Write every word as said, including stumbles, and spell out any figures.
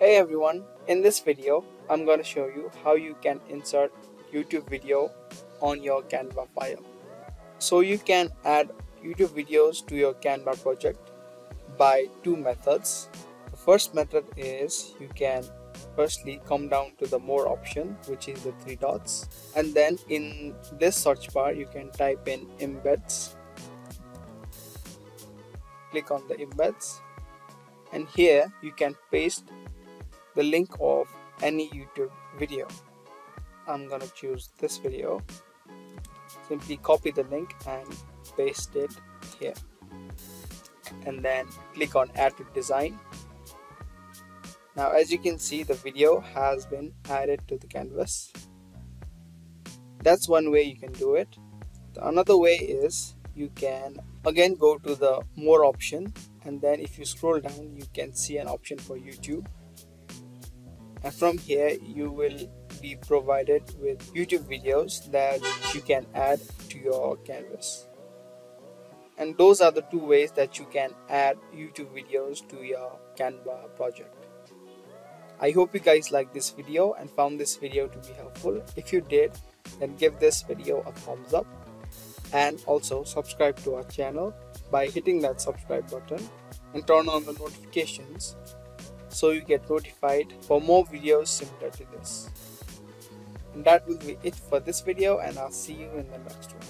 Hey everyone, in this video I'm going to show you how you can insert YouTube video on your Canva file. So you can add YouTube videos to your Canva project by two methods. The first method is you can firstly come down to the more option, which is the three dots, and then in this search bar you can type in embeds. Click on the embeds, and here you can paste the link of any YouTube video. I'm gonna choose this video. Simply copy the link and paste it here, and then click on add to design. Now as you can see, the video has been added to the canvas. That's one way you can do it. The another way is you can again go to the more option, and then if you scroll down you can see an option for YouTube, and from here you will be provided with YouTube videos that you can add to your canvas. And those are the two ways that you can add YouTube videos to your Canva project. I hope you guys liked this video and found this video to be helpful. If you did, then give this video a thumbs up, and also subscribe to our channel by hitting that subscribe button and turn on the notifications so you get notified for more videos similar to this. And that will be it for this video, and I'll see you in the next one.